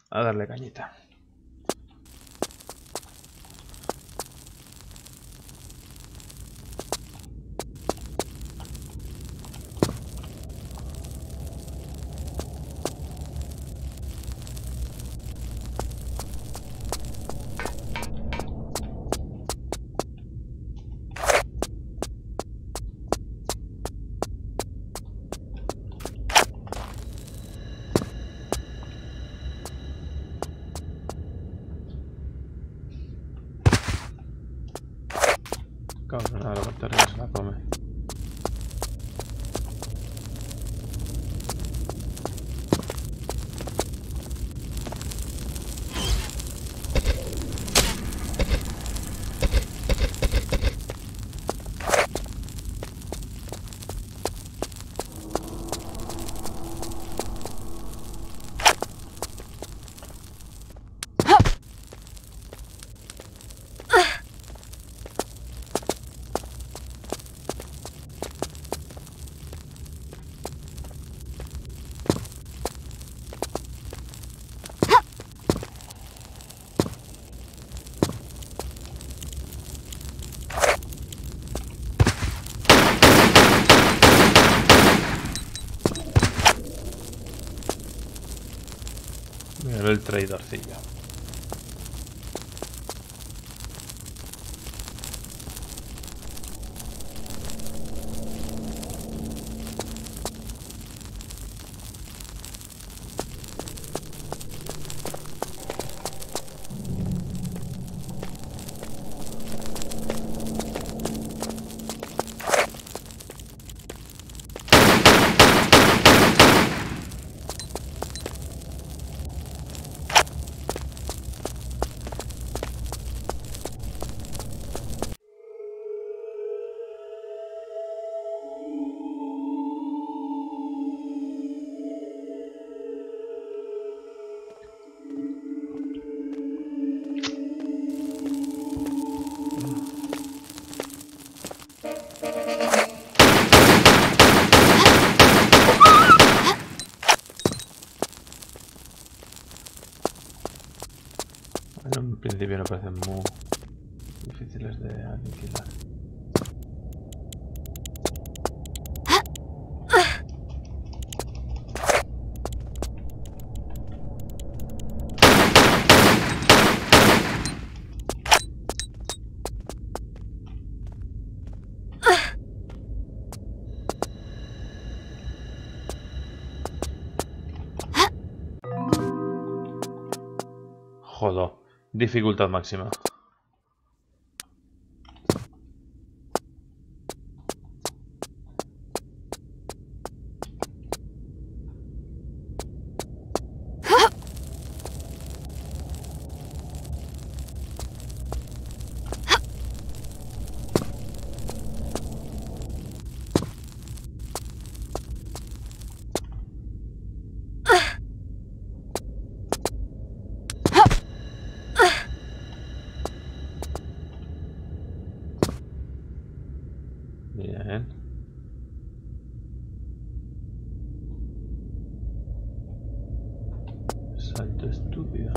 A darle cañita. Cabrón, ahora la batería se la come. Mira el traidorcillo. Bueno, en principio no parecen muy difíciles de aniquilar. Joder, dificultad máxima. Bien. Salto estúpido.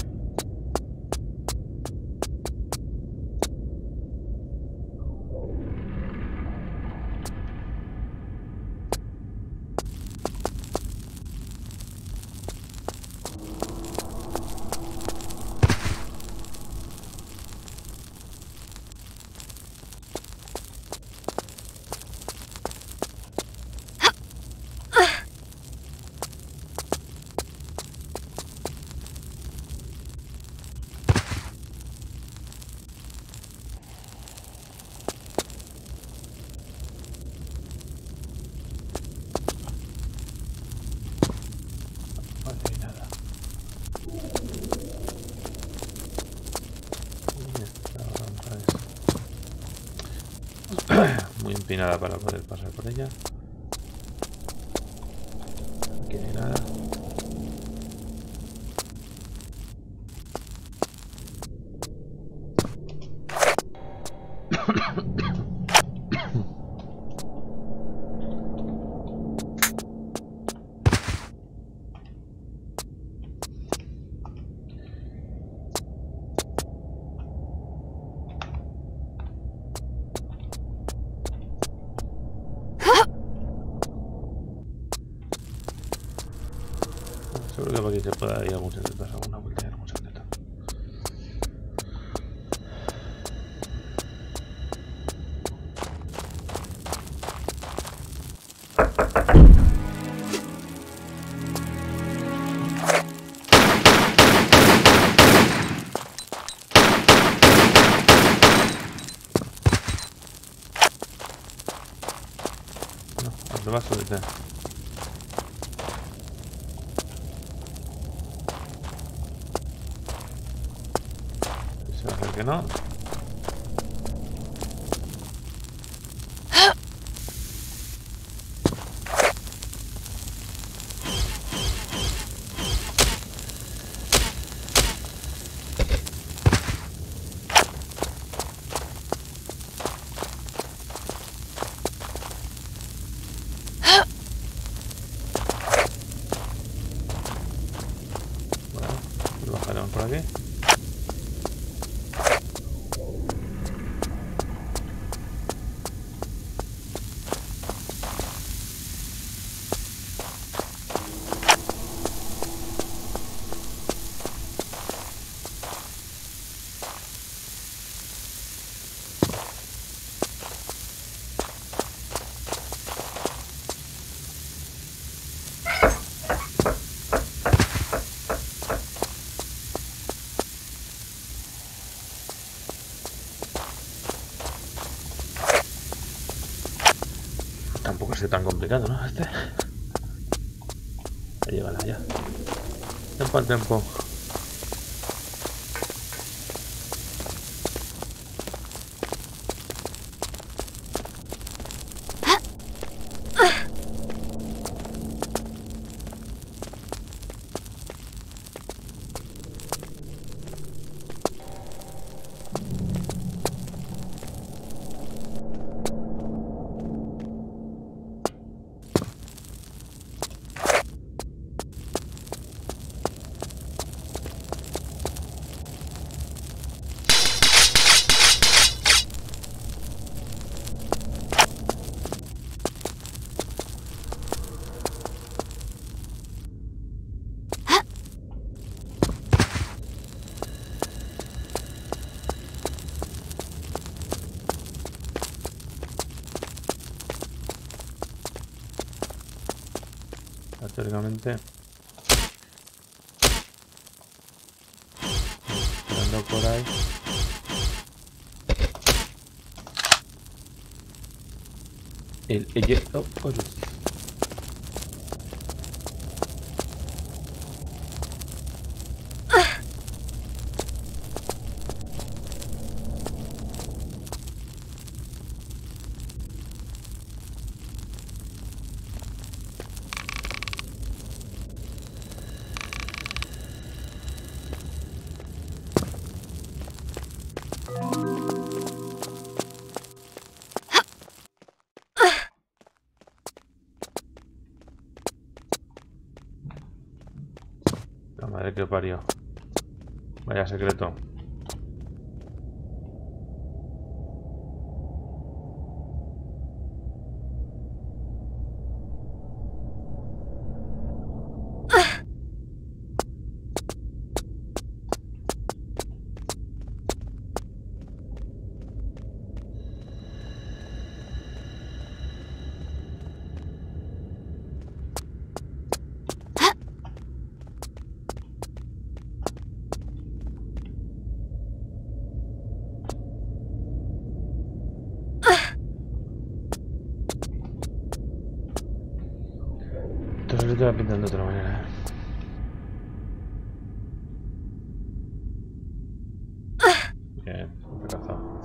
Muy empinada para poder pasar por ella. Aquí no hay nada. Seguro que por aquí se puede dar algún secreto, alguna vuelta y algún secreto. No, ¿dónde vas a subirte? Se va a hacer que no. Bueno, y bajaremos por aquí. Tampoco es tan complicado, ¿no? Este. Ahí llegala ya. Tempo al tempo. Teóricamente esperando por ahí. Oh, oye. La madre que parió. Vaya secreto. Entonces se te va pintando de otra manera, ¿eh? Bien, fracasado.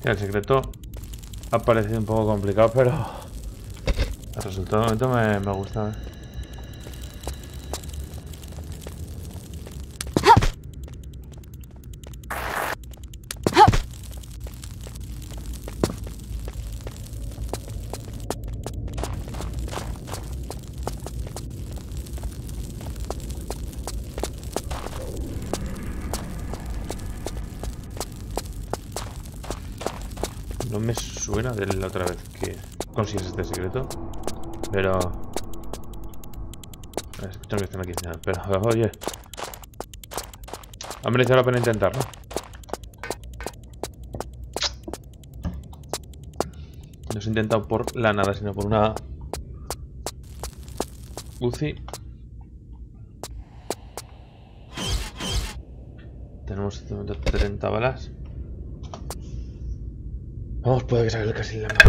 El secreto ha parecido un poco complicado, pero el resultado de momento me gusta. No me suena de la otra vez que consigues este secreto, pero escucho que están aquí encima. Pero oye, ha merecido la pena intentarlo. No se ha intentado por la nada, sino por una UCI. Tenemos 30 balas. Vamos, puede que salga casi la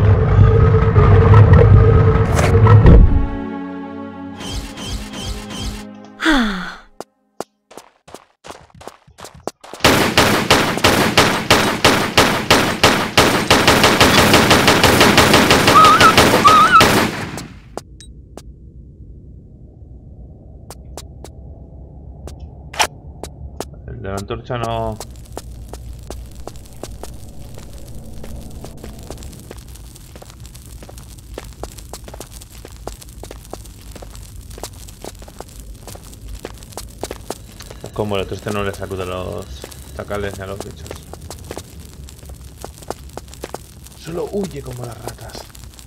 El de la antorcha no. Como el otro, este no le sacude los chacales ni a los bichos. Solo huye como las ratas.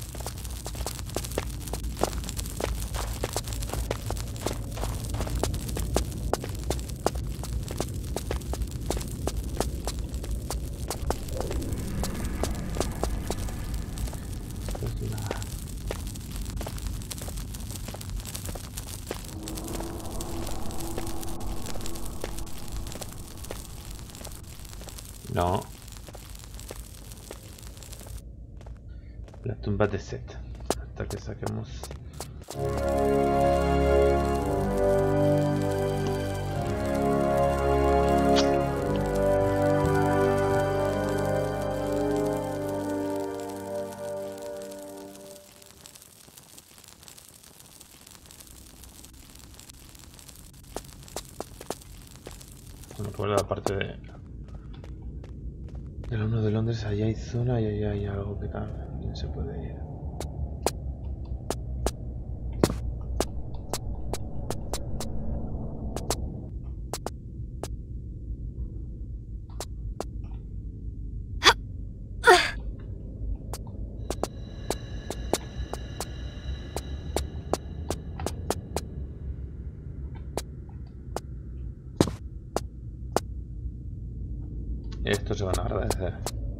No. La tumba de Set. Hasta que saquemos. Bueno, por la parte del 1 de Londres, allá hay zona y allá hay algo que también se puede ir. Estos se van a agradecer.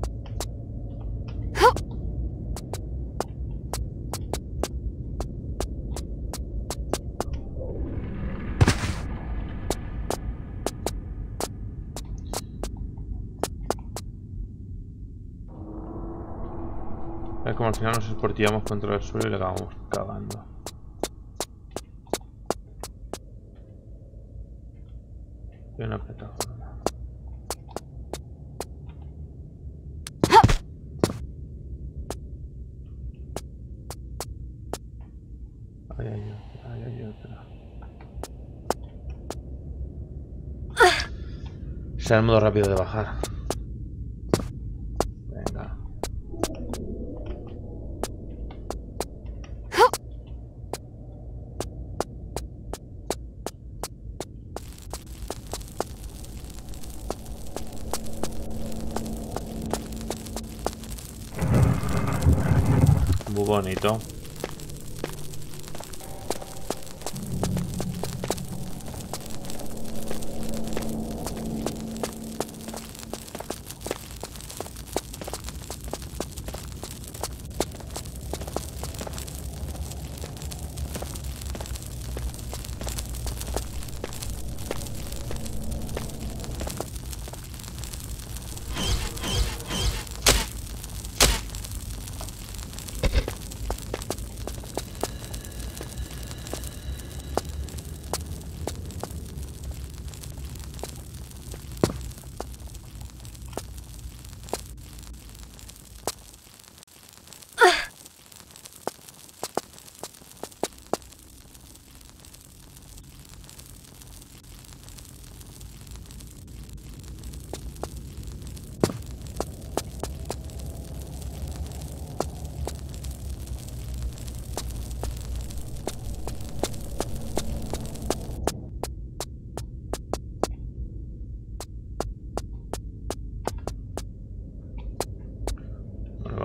Es como al final nos esportillamos contra el suelo y le acabamos cagando. Y una plataforma. Ahí hay otra. Será el modo rápido de bajar. Venga. Muy bonito.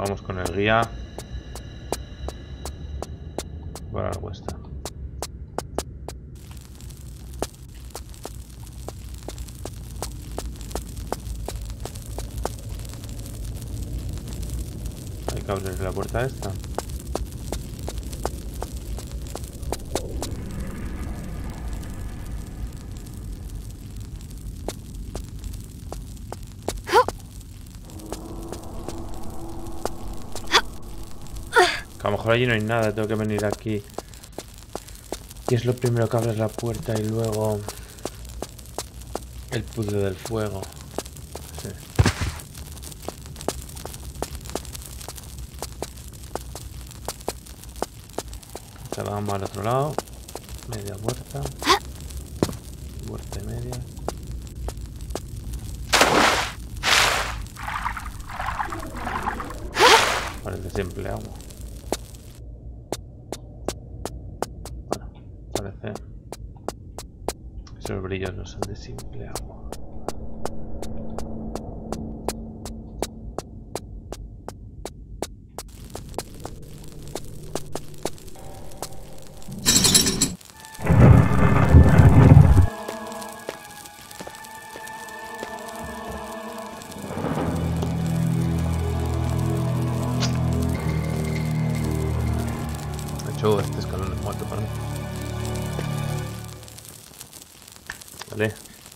vamos con el guía. Por algo está. Hay que abrir la puerta esta. Que a lo mejor allí no hay nada, tengo que venir aquí. Y es lo primero que abres la puerta y luego el puzzle del fuego. Sí. Ya vamos al otro lado. Media puerta. Puerta y media. Parece simple agua. Bueno, parece. Esos brillos no son de simple agua. Este escalón es muerto para mí. Vale.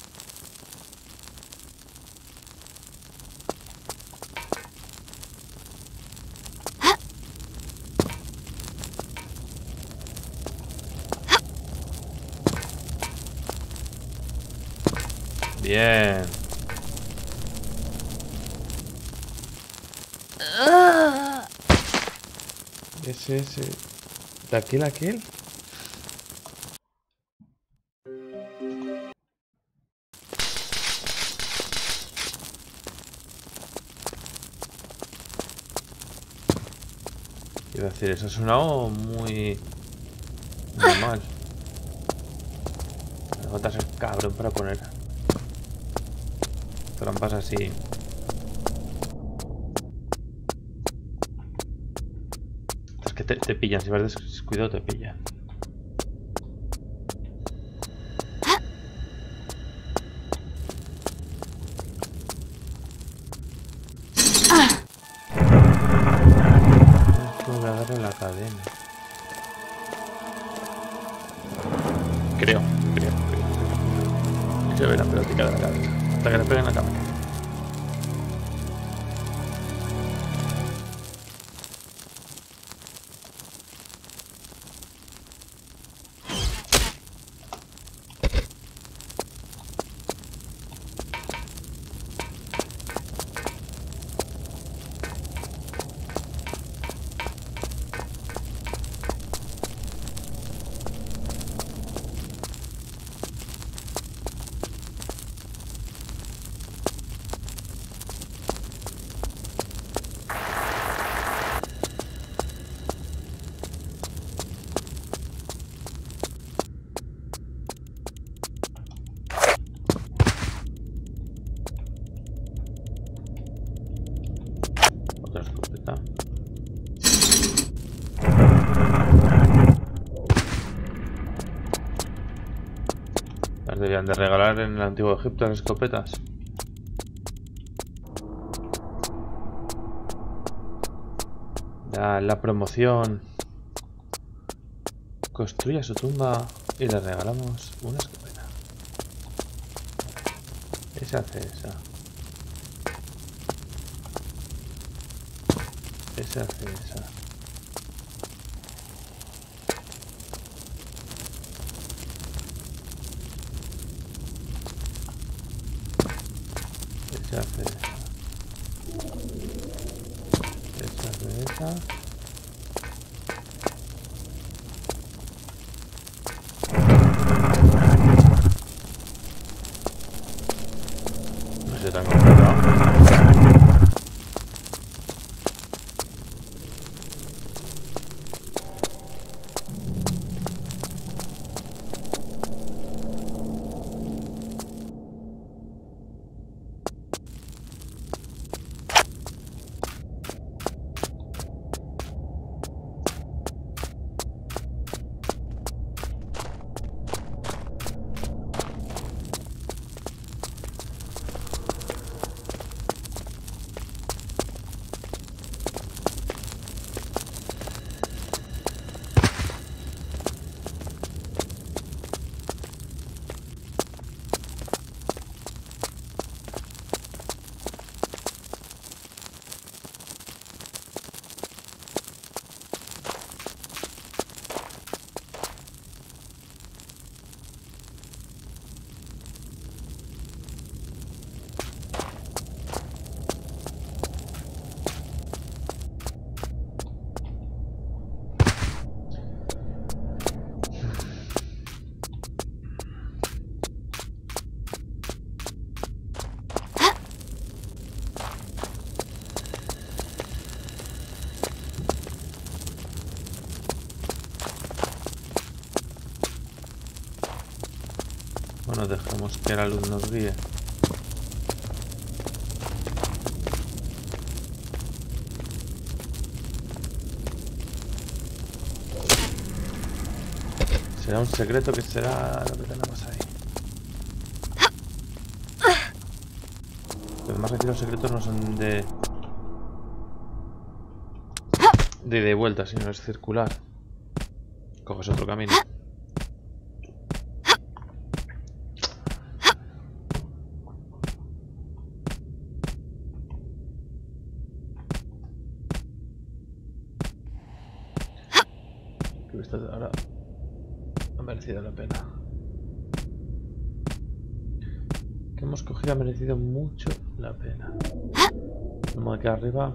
Bien. Ese. ¿De aquel a aquel? Quiero decir, eso ha sonado muy normal. Me falta ser cabrón para poner trampas así. Es que te pillan, si vas descuidado te pillan. Tengo que agarrar la cadena. Creo. Hay que ver la pelotita de la cadena. Hasta que le peguen la cámara. Otra escopeta. Las debían de regalar en el antiguo Egipto las escopetas. La promoción. Construya su tumba y le regalamos una escopeta. Esa hace esa. Esa hace esa. Esa hace esa. Esa hace esa. No sé tan complicado. No dejemos que la luz nos guíe. ¿Será un secreto? Que será lo que tenemos ahí? Los demás retiros secretos no son de ida y vuelta, sino es circular. Coges otro camino. Creo que esto ahora ha merecido la pena. Que hemos cogido ha merecido mucho la pena. Como aquí arriba.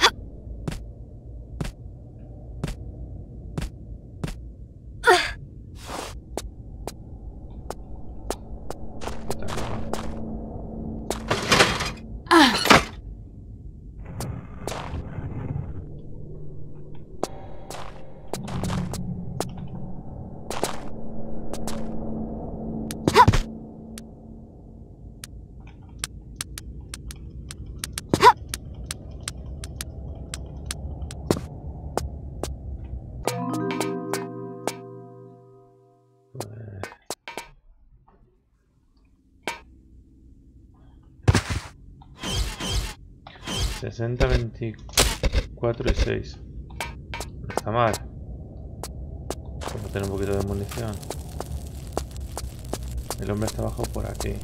Pues, 60, 24 y 6. No está mal. Vamos a tener un poquito de munición. El hombre está abajo por aquí.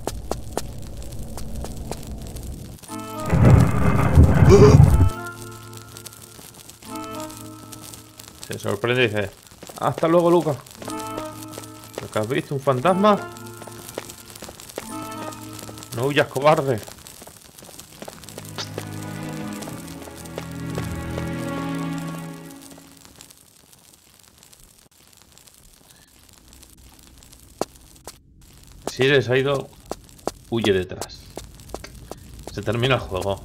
Se sorprende y dice: hasta luego, Luca. ¿Lo que has visto? ¿Un fantasma? No huyas, cobarde. Si eres ha ido, huye detrás. Se termina el juego.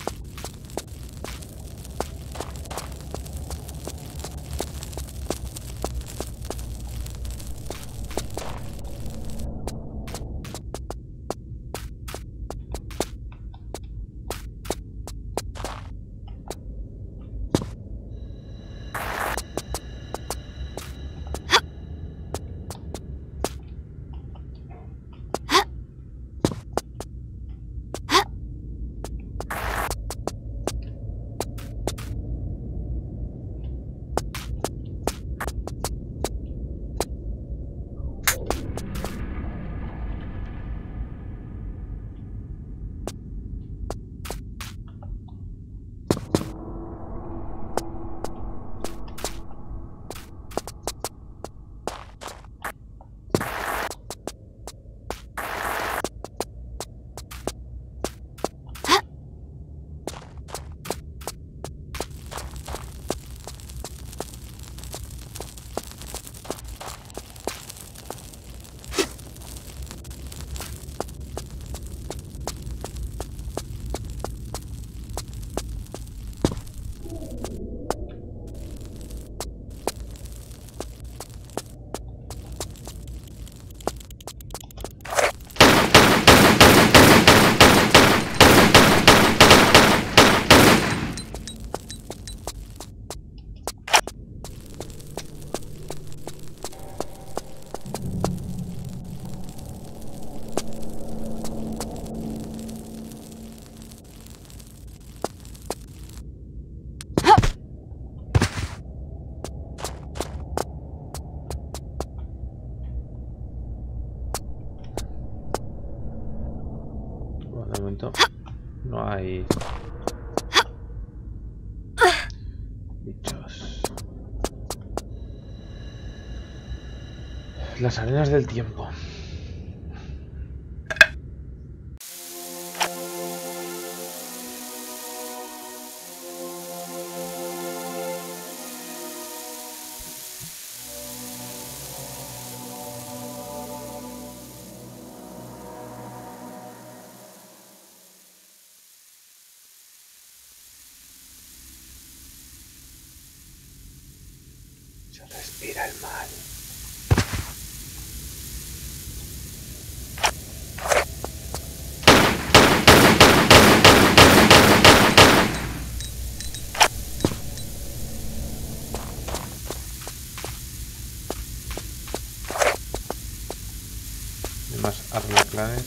Bueno, de momento no hay bichos. Las arenas del tiempo. Se respira el mal. Arreglar clanes.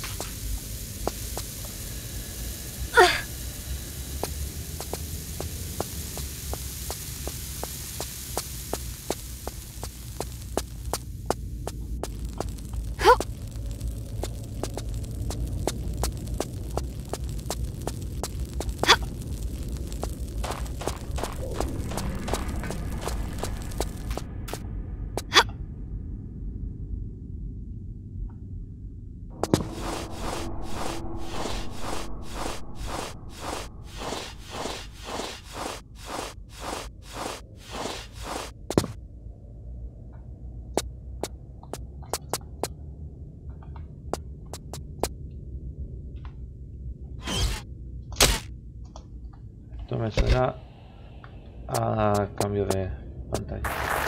Esto me suena a cambio de pantalla.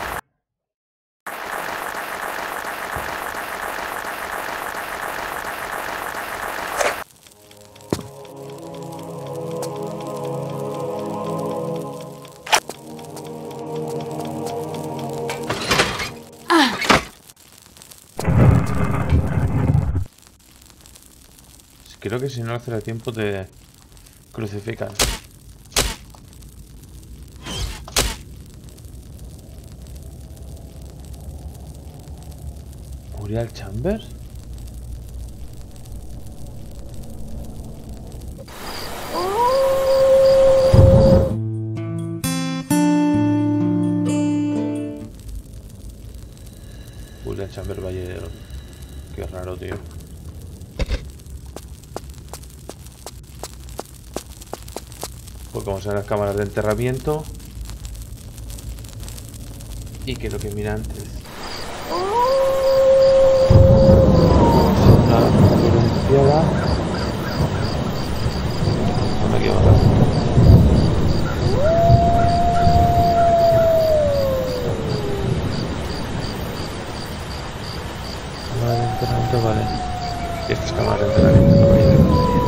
Creo que si no hace tiempo te crucifican. ¿Uriel Chambers? Uriel Chambers Valle. Qué raro, tío. Pues como son las cámaras de enterramiento. Y que lo que mira antes. No me equivoco. Cámara de entrenamiento, vale. Y estas cámaras de entrenamiento no vayan.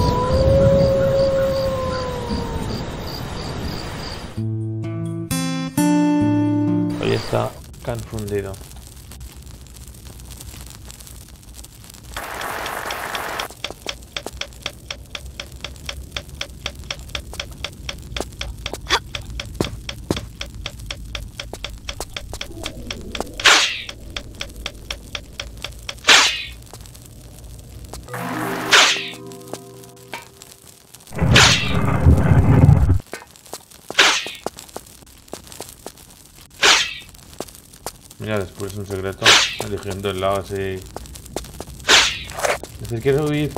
Hoy está confundido. Mira, después un secreto, eligiendo el lado así. Decir, quiero huir.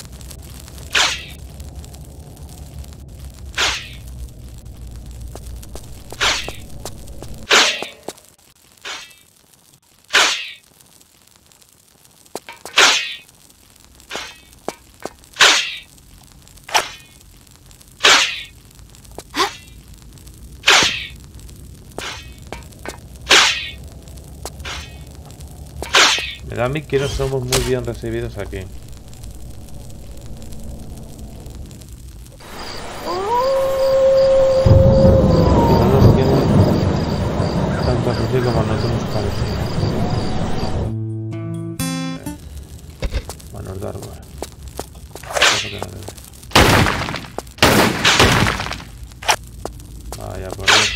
Me da a mí que no somos muy bien recibidos aquí. No nos quieren tanto así como a nosotros nos parece. Manos de árbol. Vaya por ahí.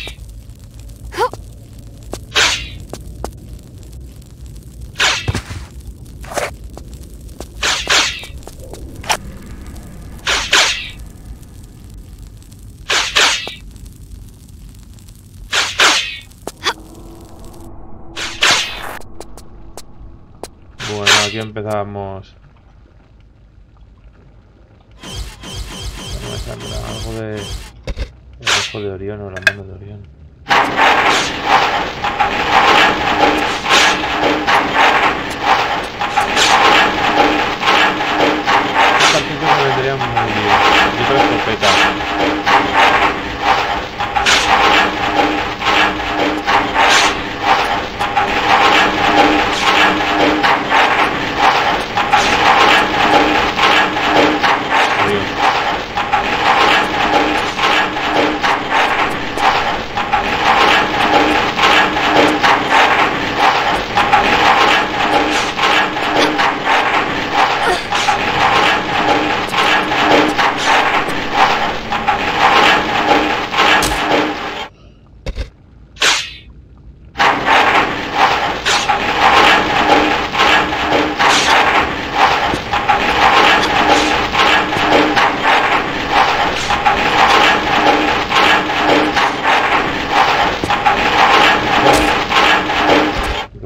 Bueno, aquí empezamos. No me saldrá algo de... el ojo de Orión o la mano de Orión. Esta partida me vendría muy bien. Y otra escopeta.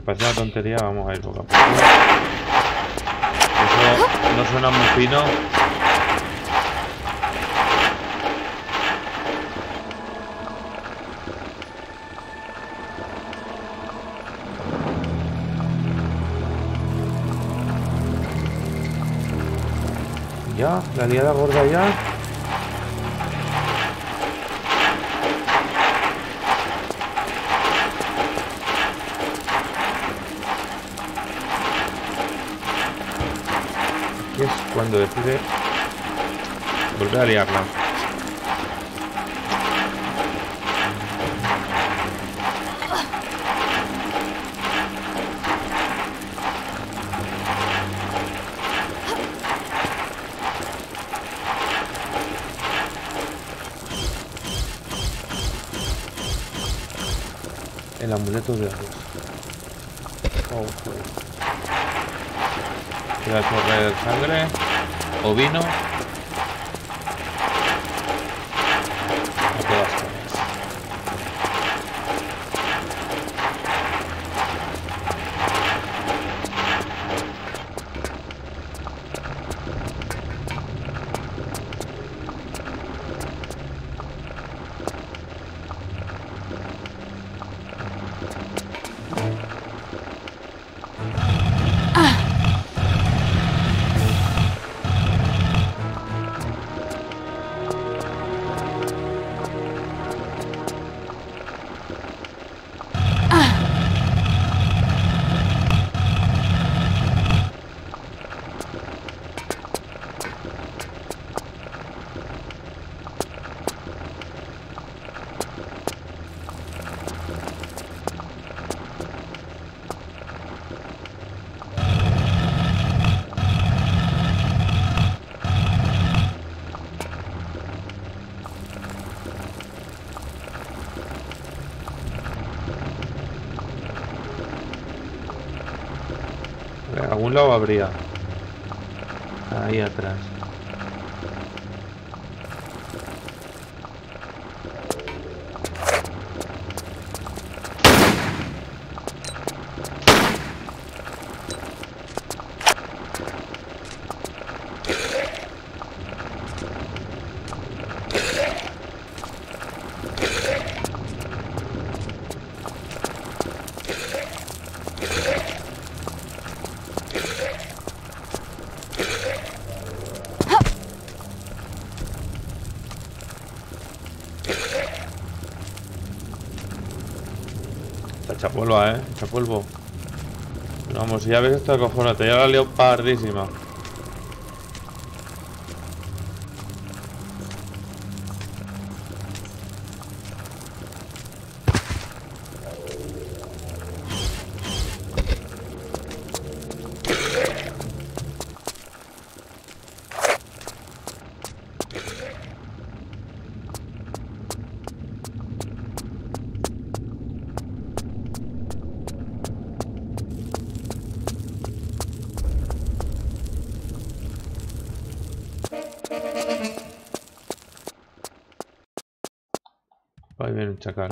parece una tontería, vamos a ir poco a poco. Eso no suena muy fino. Ya, la liada gorda ya. Aquí es cuando decide volver a liarla. El amuleto de Dios. Oh, joder. Voy a correr sangre o vino. A todas horas. A algún lado habría. Ahí atrás. Echa polvo, echa polvo. Pero vamos, si ya ves esto acojonate, ya la leo pardísima. Ahí viene un chacal.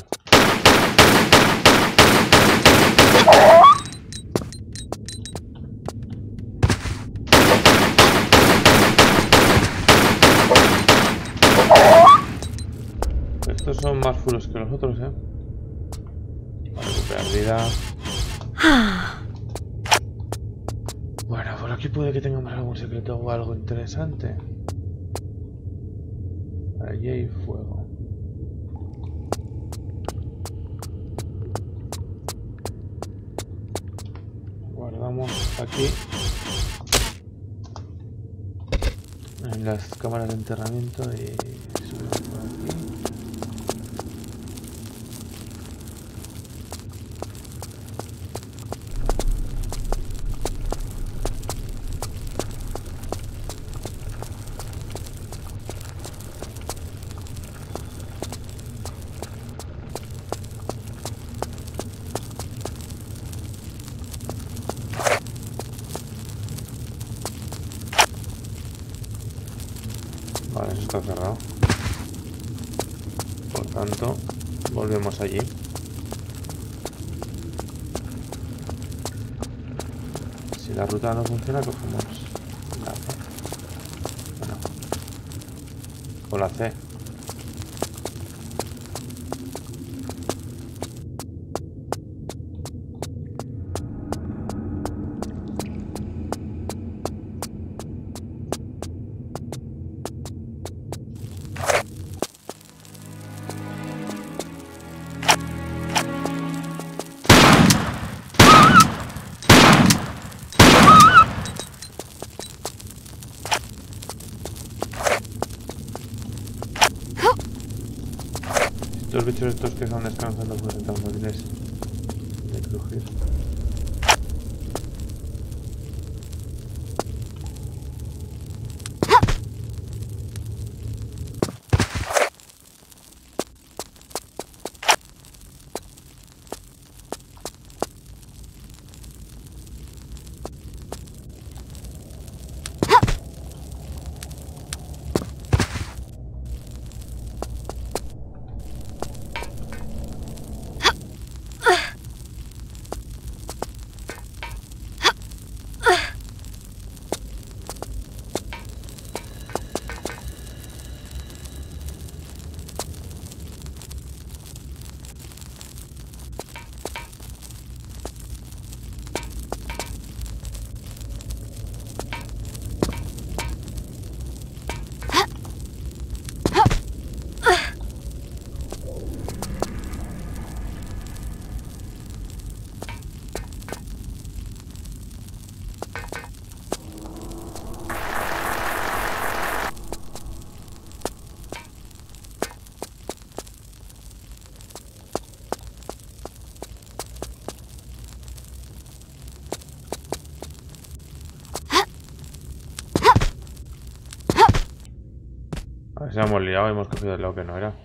Estos son más furos que los otros, Para recuperar vida. Bueno, por aquí puede que tengamos algún secreto o algo interesante. Allí hay fuego. Guardamos aquí en las cámaras de enterramiento y subimos por aquí. Vale, eso está cerrado. Por tanto, volvemos allí. Si la ruta no funciona, cogemos la C. Bueno, con la C. Los bichos estos que están descansando pues están móviles de crujir. A ver si hemos liado y hemos cogido lo que no era.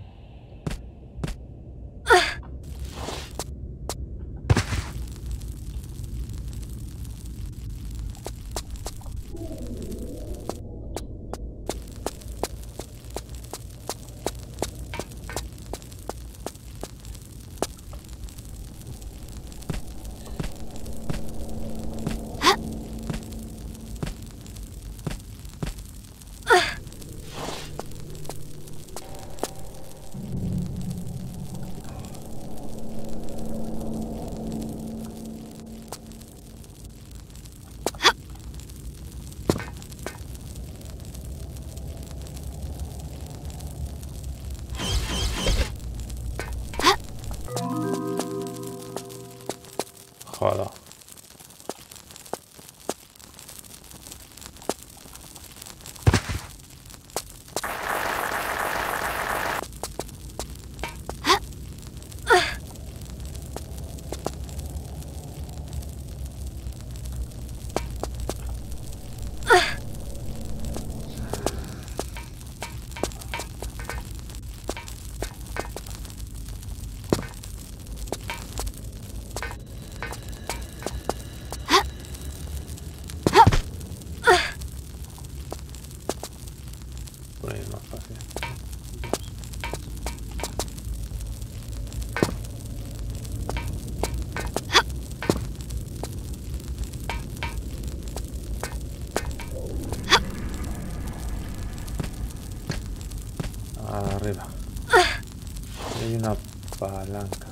Joder. Por ahí es más fácil. Arriba. Hay una palanca.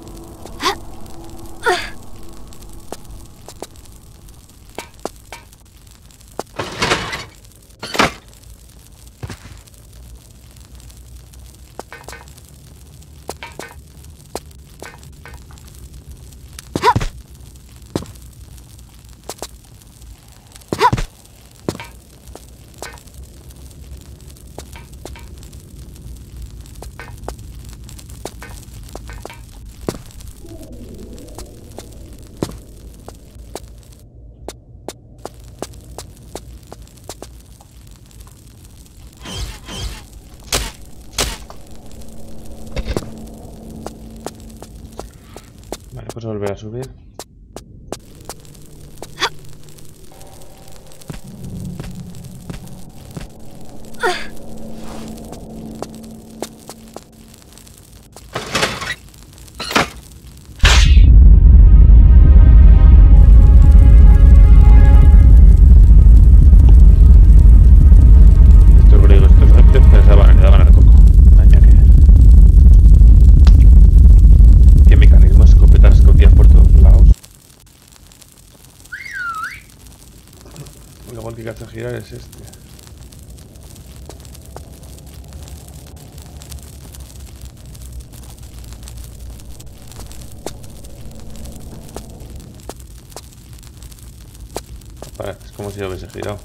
Vale, pues volver a subir. a girar es este. Vale, es como si lo hubiese girado.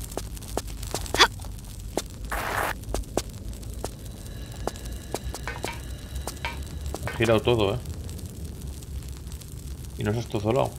Ha girado todo, y no se ha estozolado.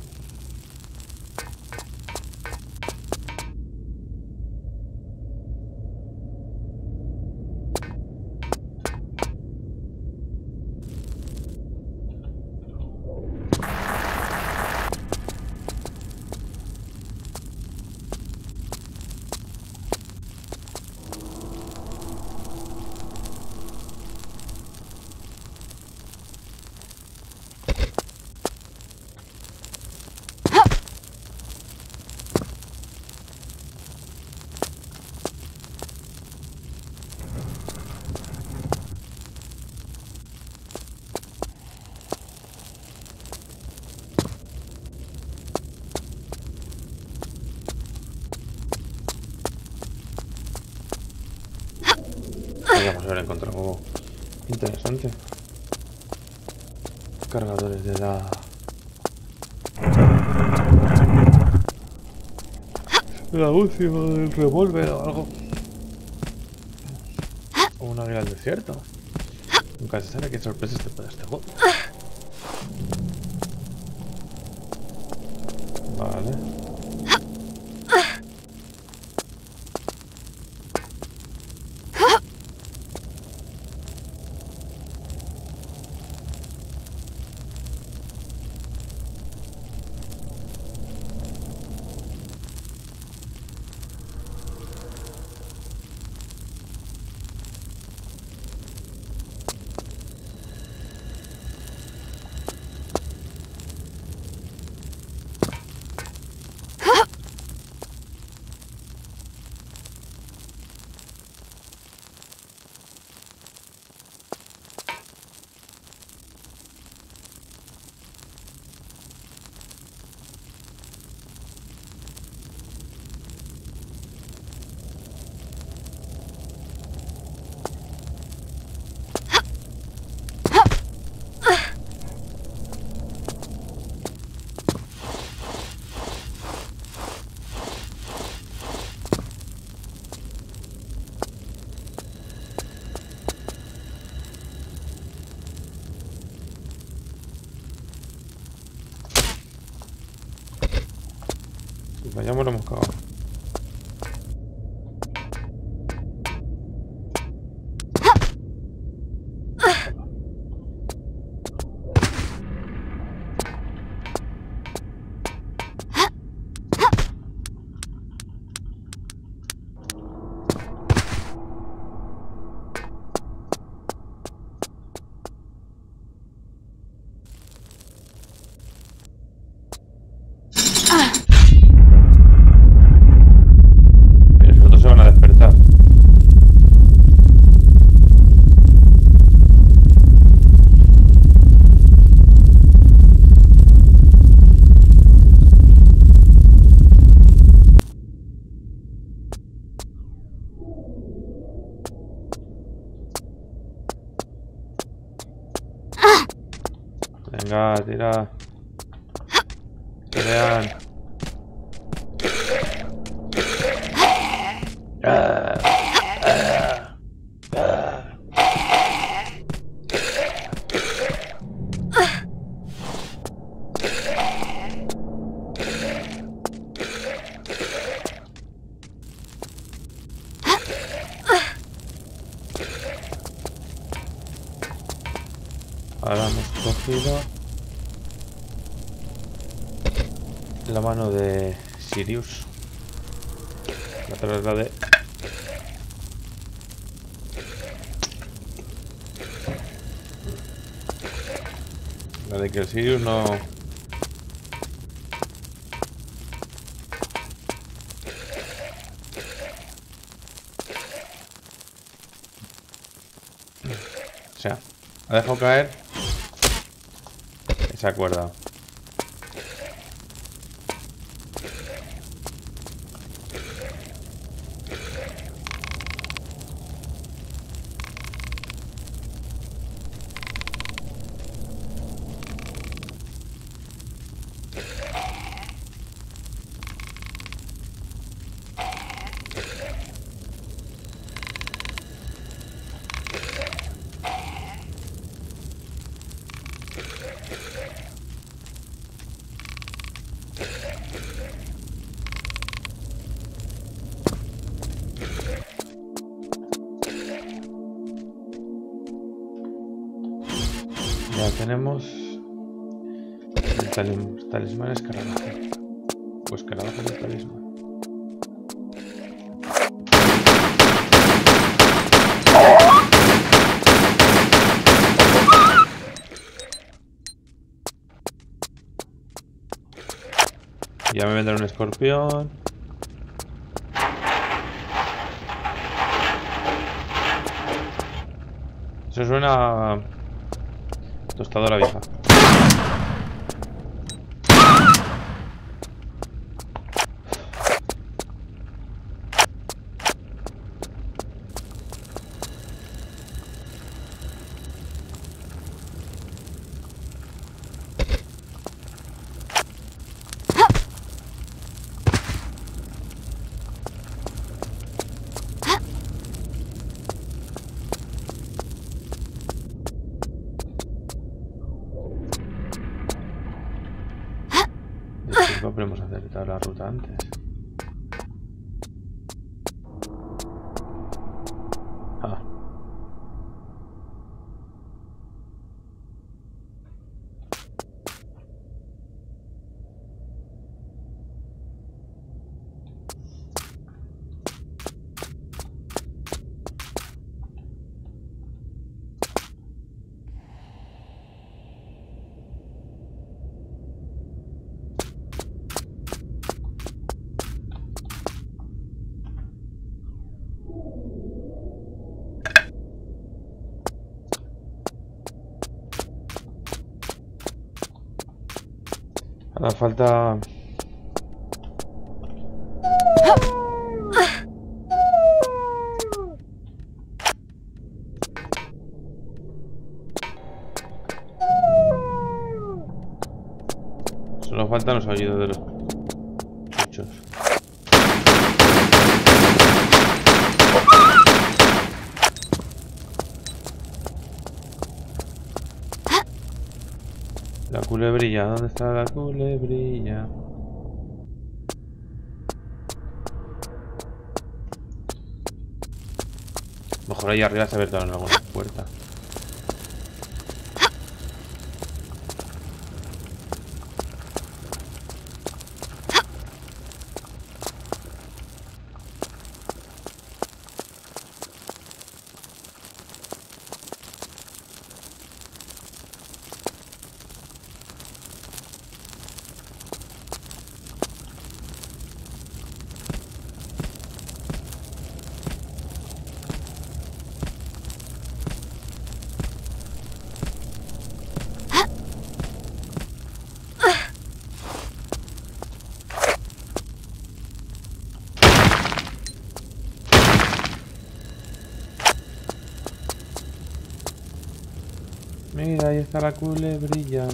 Vamos a haber encontrado algo interesante. Cargadores de la UCI o del revólver o algo. O una guía al desierto. Nunca se sabe qué sorpresas te puede este juego. Vale. Si fallamos lo hemos cagado. Venga, tira. Que vean. Ahora hemos cogido la mano de Sirius. La otra es la de... La de que el Sirius no... O sea, ha dejado caer esa cuerda. Ya tenemos el talismán escarabajo. Pues escarabajo de talismán. Ya me vendrá un escorpión. Eso suena a tostadora vieja. No podemos hacer toda la ruta antes. Ah. Ahora falta... Solo faltan los aullidos de los bichos. La culebrilla, ¿dónde está la culebrilla? Mejor ahí arriba se ve toda alguna puerta. Mira, ahí está la culebrilla.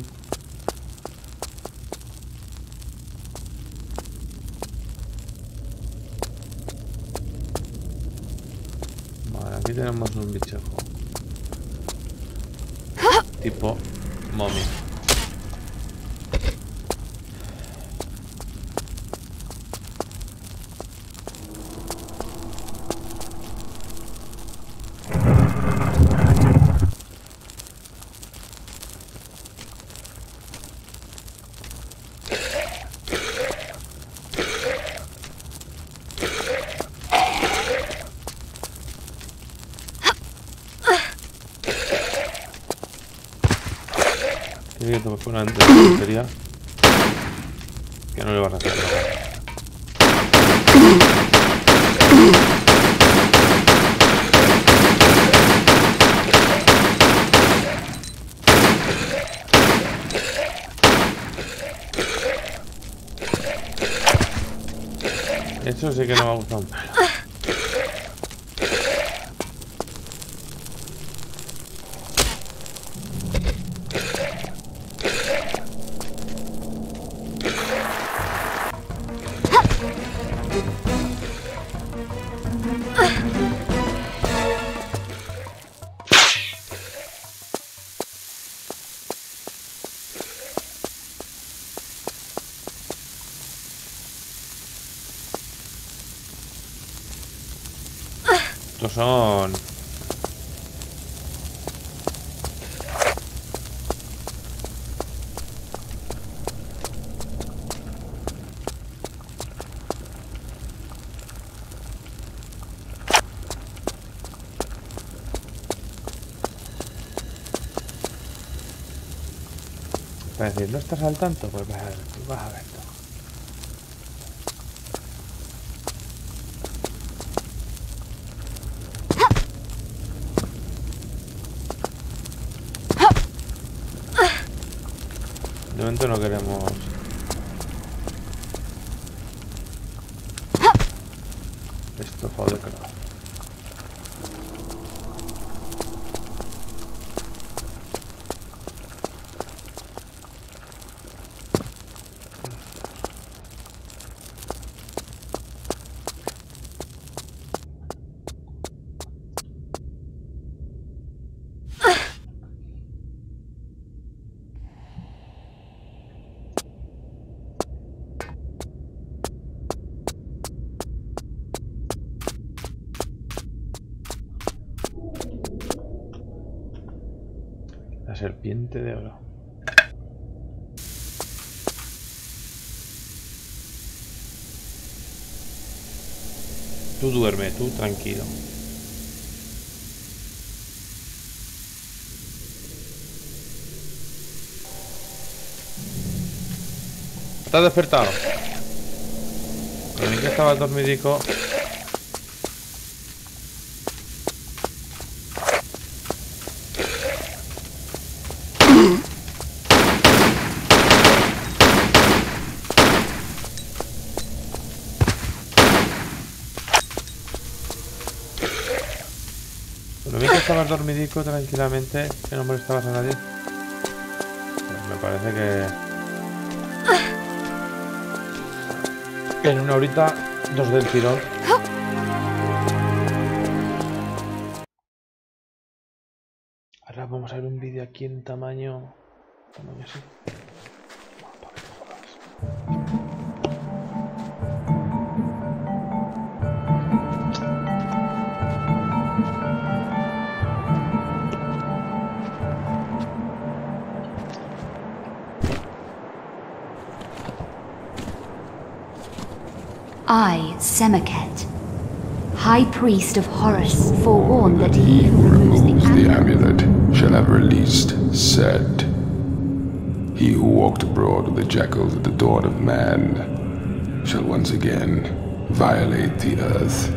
Vale, aquí tenemos un bicho tipo momia. Tiene que tomar una tontería que no le vas a hacer nada. Eso sí que no me ha gustado un pelo. Estos son... Para decir, ¿no estás al tanto? Pues vas a ver tú, vas a ver tú. De momento no queremos... Estofado de cráneo. La serpiente de oro. Tú duerme, tú tranquilo. ¿Estás despertado? Creí que estaba dormidico. Lo vi que estabas dormidico tranquilamente, que no molestabas a nadie. Pues me parece que en una horita, 2 del tirón. Ahora vamos a ver un vídeo aquí en tamaño así. Para que no jodas. I, Semiket, High Priest of Horus, forewarn that he who removes the amulet shall have released Set. He who walked abroad with the jackals at the dawn of man shall once again violate the earth.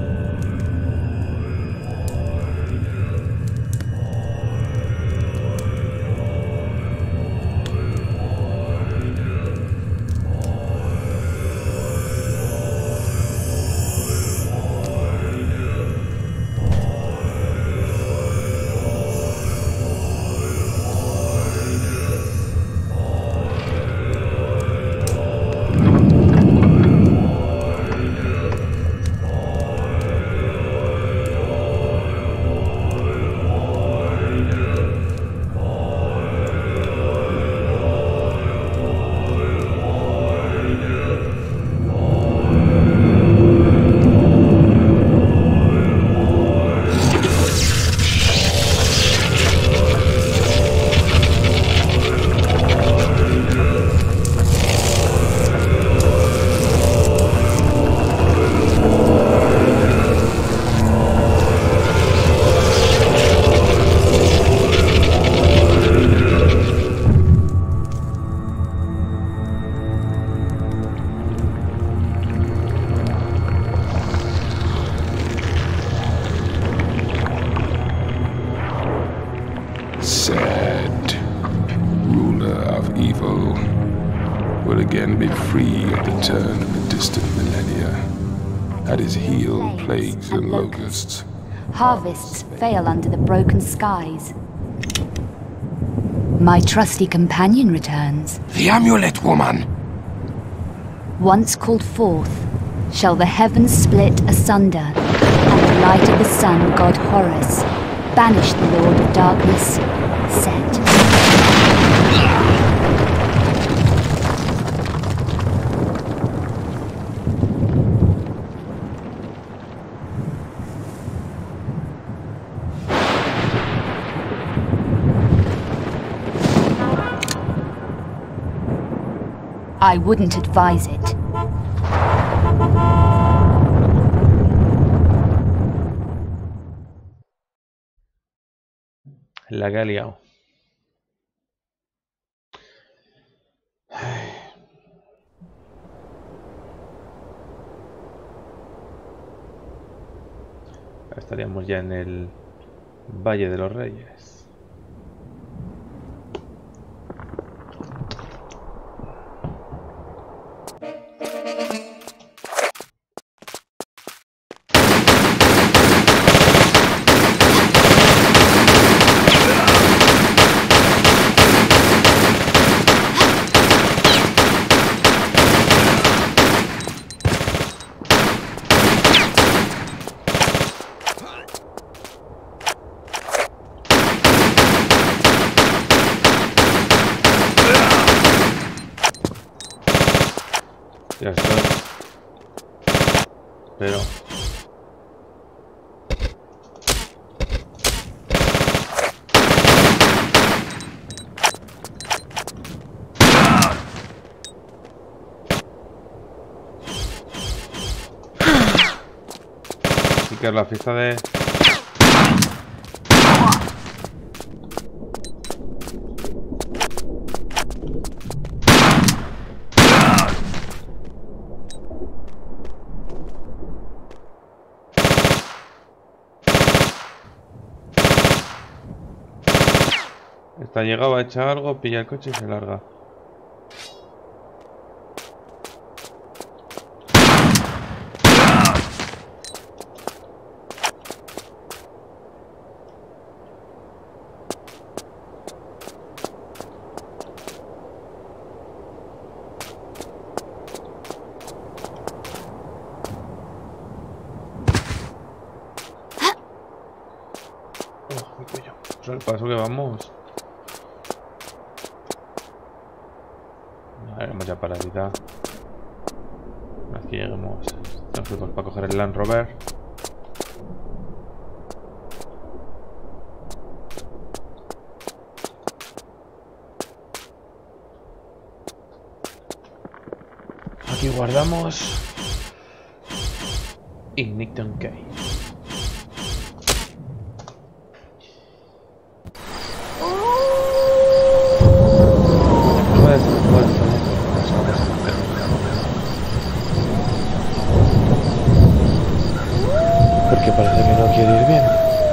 Set, ruler of evil, will again be free at the turn of the distant millennia. At his heel, plagues and locusts. Harvests fail under the broken skies. My trusty companion returns. The amulet, woman! Once called forth, shall the heavens split asunder, and the light of the sun, god Horus, banish the Lord of Darkness, Set. I wouldn't advise it. La que ha liado. Estaríamos ya en el Valle de los Reyes. Ya estoy. Pero... Así que es la fiesta de... Está llegado, a echar algo, pilla el coche y se larga. Oh, mi cuello. Al paso que vamos. Haremos ya paradita. Una vez que lleguemos, nos fuimos para coger el Land Rover. Aquí guardamos Ignition Key. Porque parece que no quiere ir bien.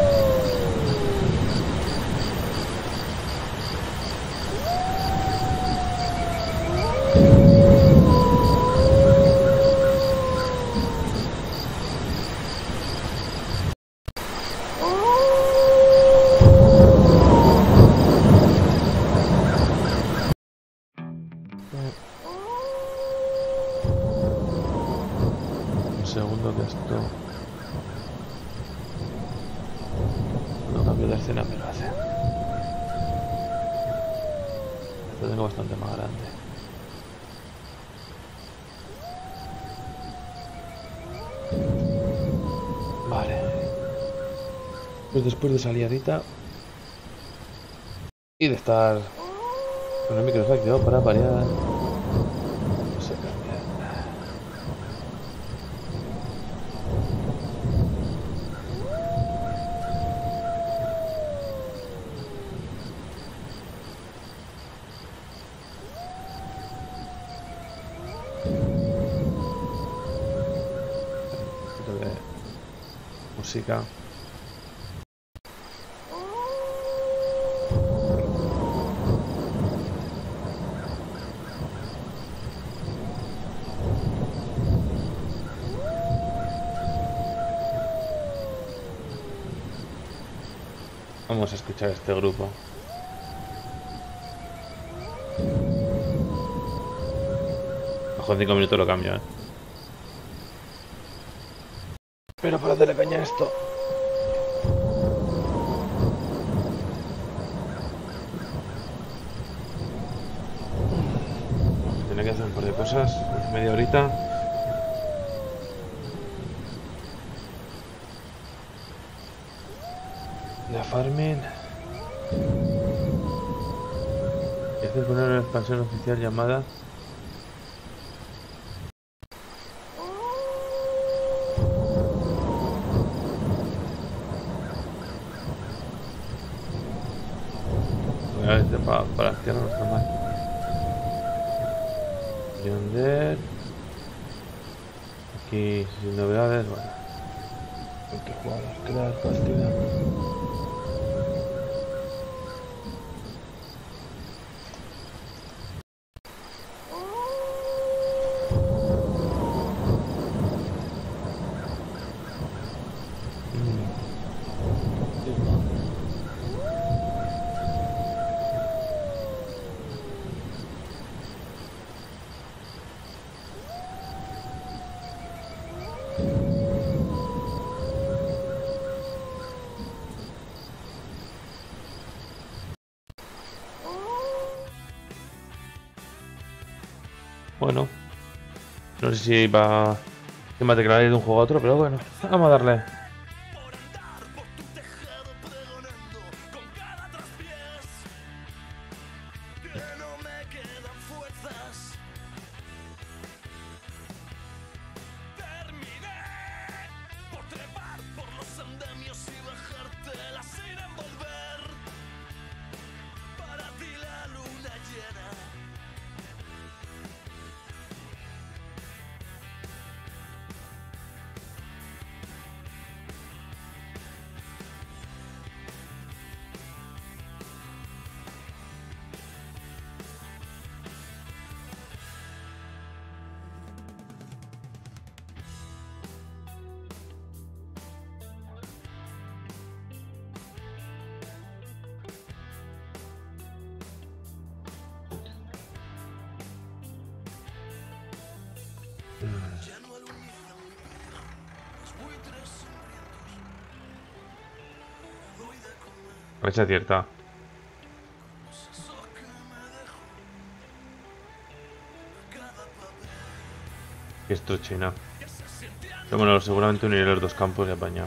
Un segundo que esto... No cambio de escena, pero hace. Lo tengo bastante más grande. Vale. Pues después de salir ahorita y de estar con el micro desactivado para variar, no sé cambiar. Música. Vamos a escuchar este grupo. Ojo, en 5 minutos lo cambio, ¿eh? Pero para hacerle caña a esto. Tiene que hacer un par de cosas. Media horita. La farming. Este es una expansión oficial llamada A ver, para la tierra no está mal. Yonder. Aquí sin novedades, bueno. Hay que jugar a crear partida. Bueno, no sé si va a matricular de un juego a otro, pero bueno, vamos a darle. Fecha cierta. Y esto es China. Pero bueno, seguramente uniré los dos campos y apañado.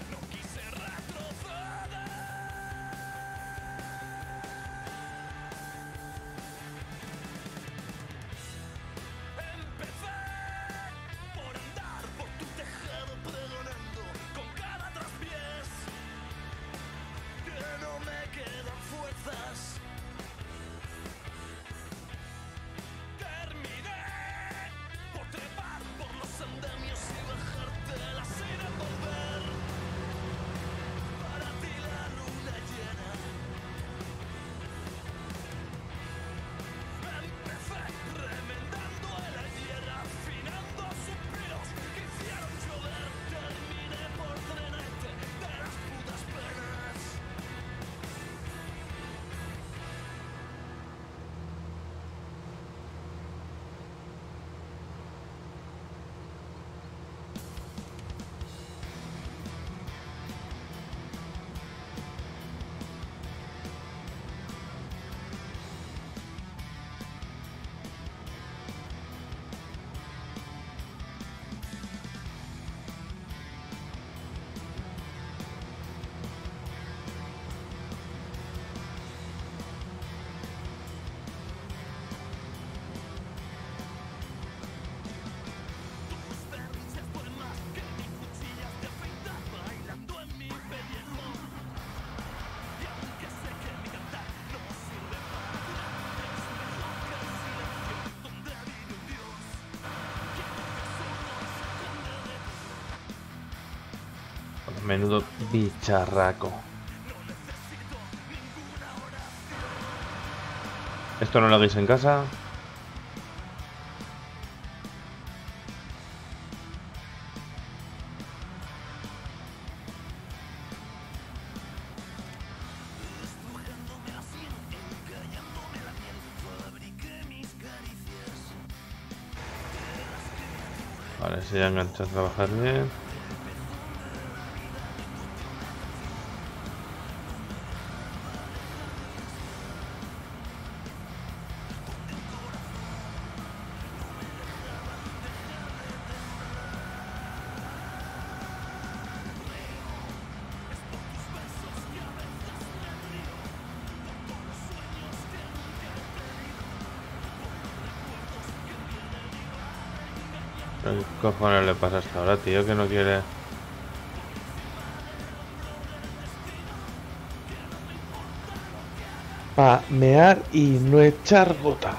Menudo bicharraco. Esto no lo hagáis en casa. Vale, se ya engancha a trabajar bien. ¿Qué cojones le pasa hasta ahora, tío? Que no quiere... Pa' mear y no echar gota.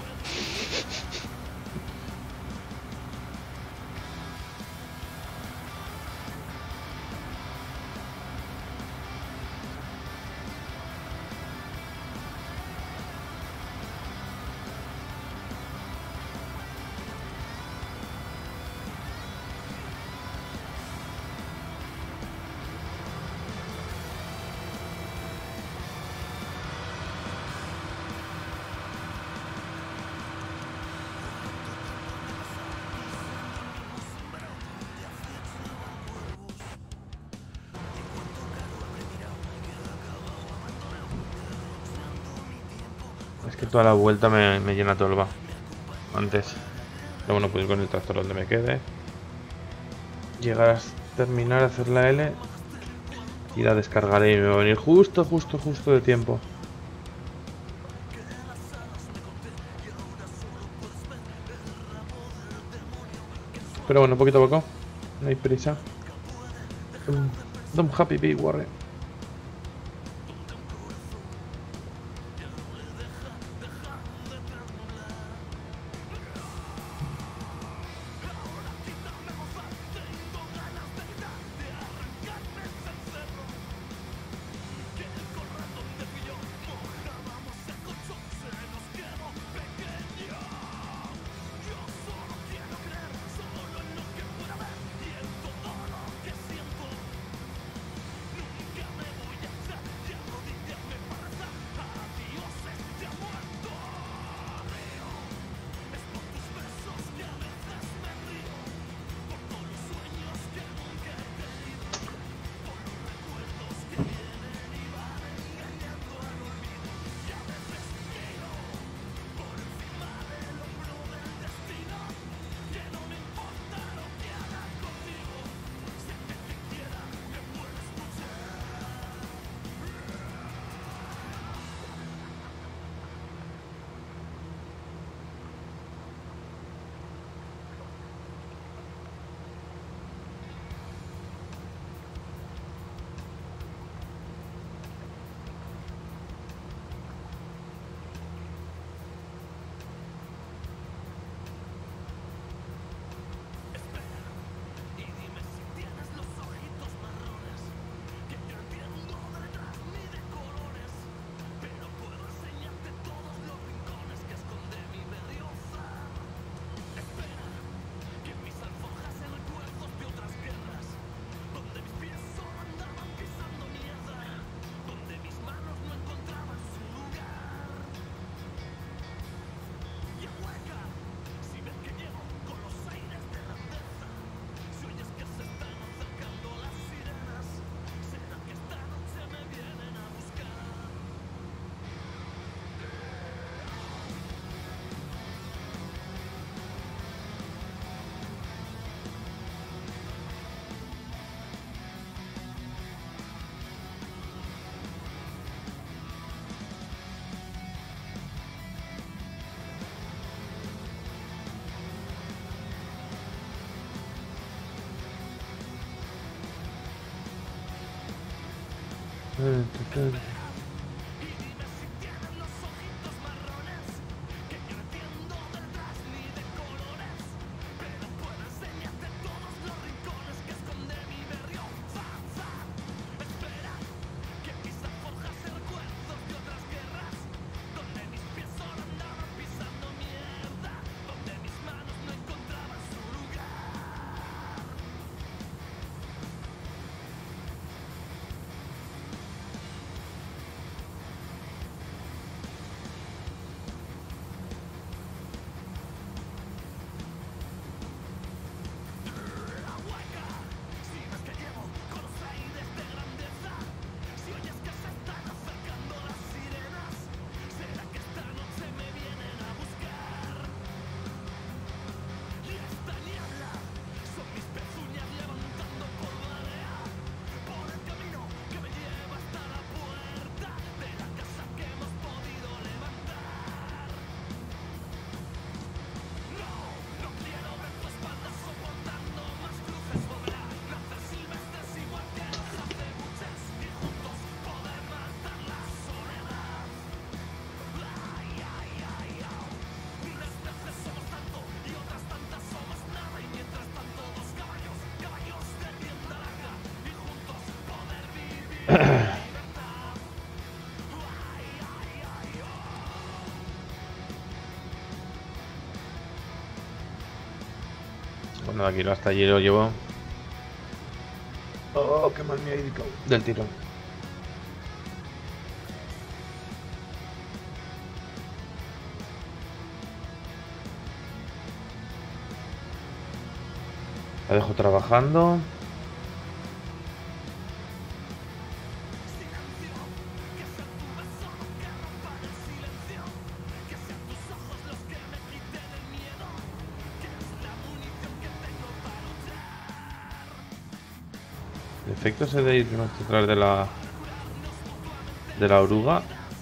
Es que toda la vuelta me llena tolva. Antes. Pero bueno, pues con el tractor donde me quede. Llegar a terminar, hacer la L. Y la descargaré y me va a venir justo de tiempo. Pero bueno, poquito a poco. No hay prisa. Don't happy be worry. Bueno, de aquí hasta allí lo llevo. Oh, qué mal me ha ido del tirón. La dejo trabajando. El efecto ese de ir detrás de la oruga.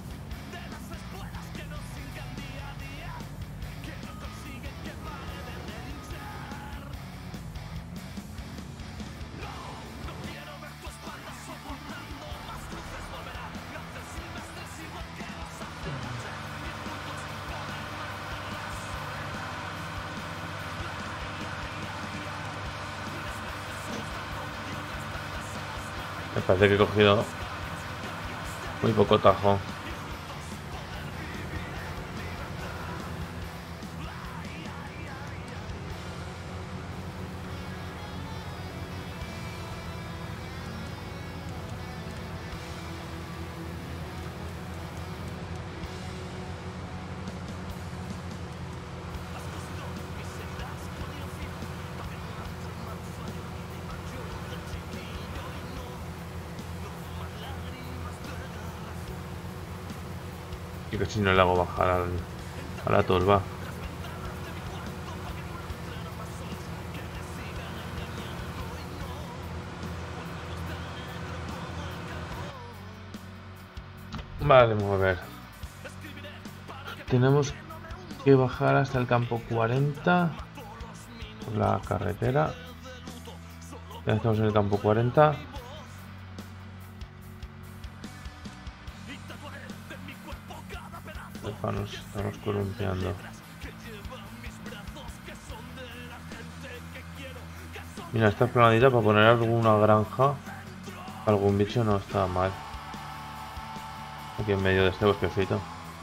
Me parece que he cogido muy poco tajo. Y que si no le hago bajar a la turba. Vale, vamos a ver. Tenemos que bajar hasta el campo 40 por la carretera. Ya estamos en el campo 40. Nos estamos columpiando. Mira, esta planadita para poner alguna granja, algún bicho no está mal. Aquí en medio de este bosquecito.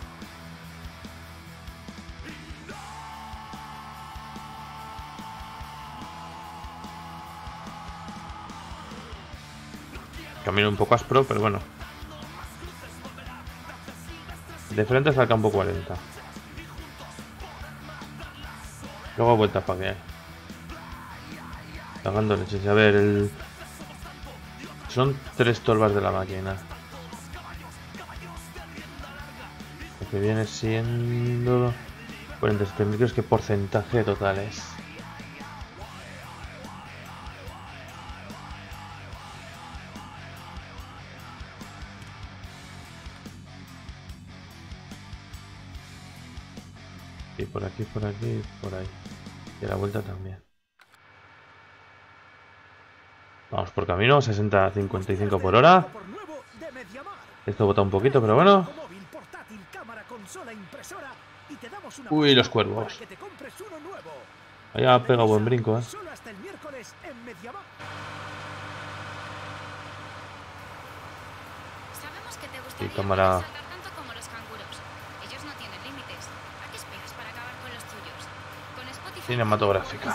Camino un poco áspero, pero bueno. De frente hasta el campo 40. Luego vuelta para que cagando leches. A ver, son 3 torbas de la máquina. Lo que viene siendo 47.000, creo que porcentaje total es. Y por aquí, por ahí. Y a la vuelta también. Vamos por camino, 60-55 por hora. Esto bota un poquito, pero bueno. Uy, los cuervos. Ahí ha pegado buen brinco, Y cámara. Cinematográfica.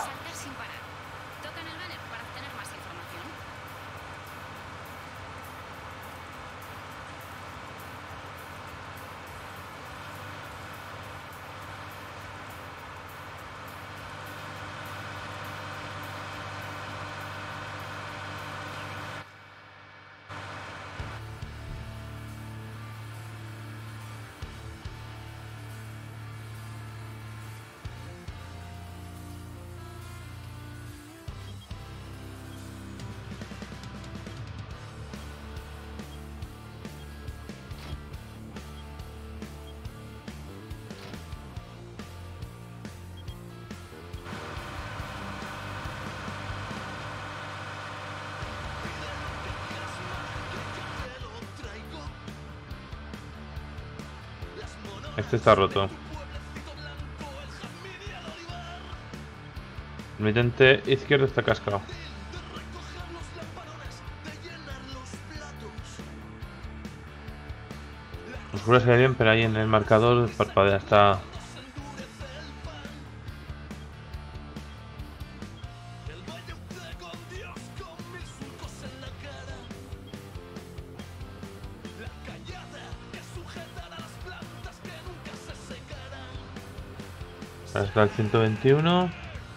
Este está roto. El mitente izquierdo está cascado. Os juro que bien, pero ahí en el marcador parpadea, está. Hasta el 121.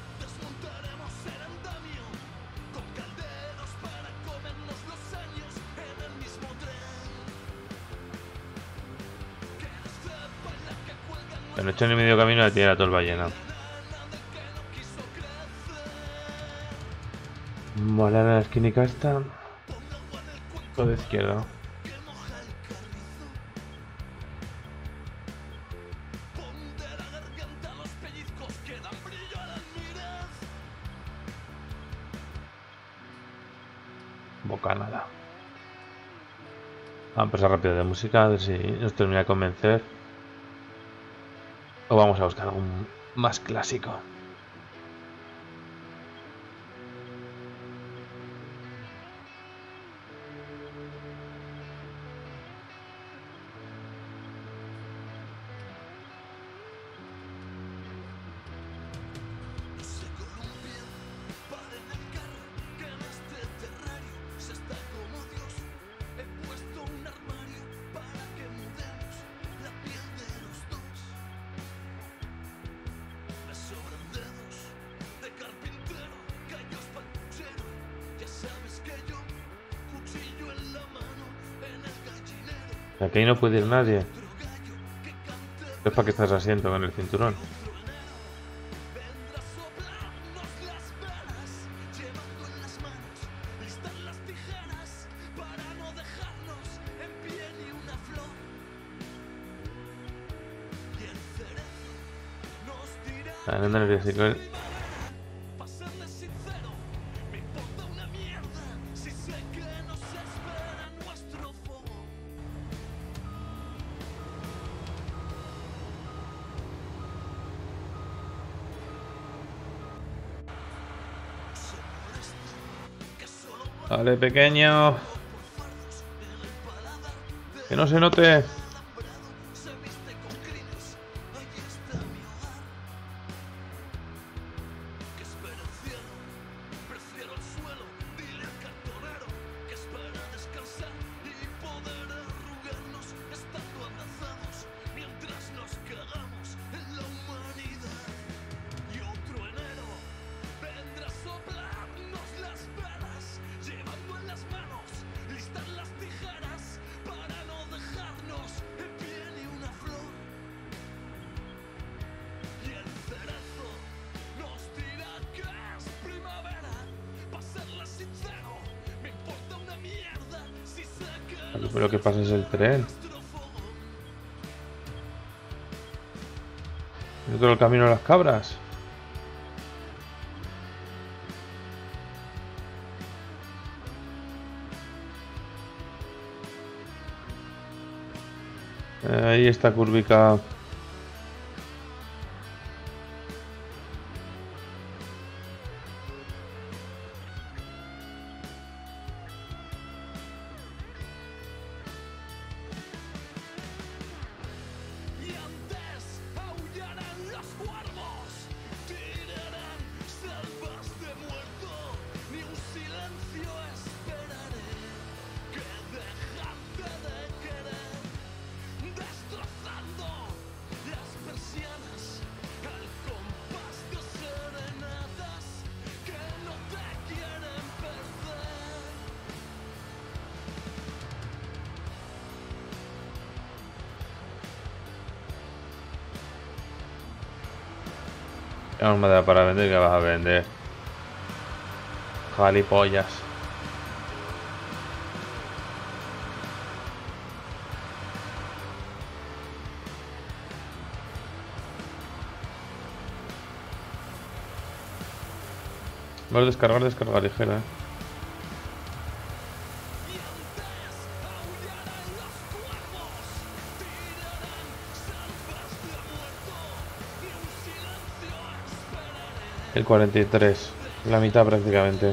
En 8 y medio camino la tiene la tolva llena. Mola la esquinica esta. Todo de izquierda. Bocanada. Vamos a empezar rápido de música, a ver si nos termina de convencer. O vamos a buscar algún más clásico. Aquí no puede ir nadie. Es para que estás asiento con el cinturón. No nervioso. Vale, pequeño. Que no se note. Pero que pasa es el tren. ¿No todo el camino a las cabras? Ahí está curvica. Tenemos madera para vender. ¿Qué vas a vender? Jalipollas. Vamos a descargar ligera. El 43, la mitad prácticamente.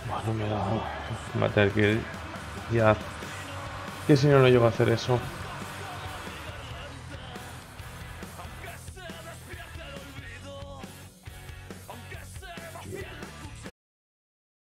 Bueno, me va a tener que ir ya. Que si no, no llego a hacer eso.